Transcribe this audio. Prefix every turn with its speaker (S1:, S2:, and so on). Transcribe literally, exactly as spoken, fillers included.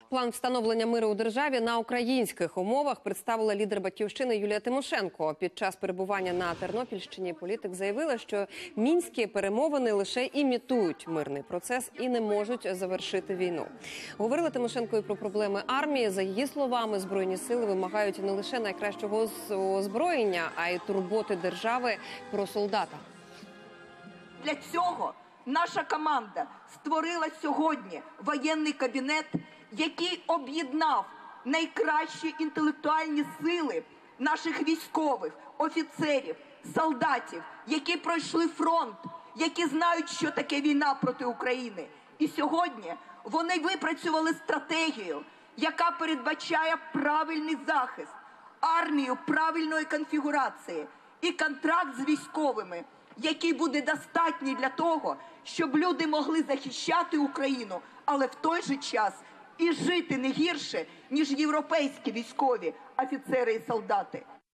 S1: План встановлення миру у державі на українських умовах представила лідер «Батьківщини» Юлія Тимошенко. Під час перебування на Тернопільщині політик заявила, що мінські перемовини лише імітують мирний процес і не можуть завершити війну. Говорила Тимошенко і про проблеми армії. За її словами, Збройні сили вимагають не лише найкращого озброєння, а й турботи держави про солдата.
S2: Для цього наша команда створила сьогодні воєнний кабінет, який об'єднав найкращі інтелектуальні сили наших військових, офіцерів, солдатів, які пройшли фронт, які знають, що таке війна проти України. І сьогодні вони випрацювали стратегію, яка передбачає правильний захист, армію правильної конфігурації і контракт з військовими, який буде достатній для того, щоб люди могли захищати Україну, але в той же час і жити не гірше, ніж європейські військові офіцери і солдати.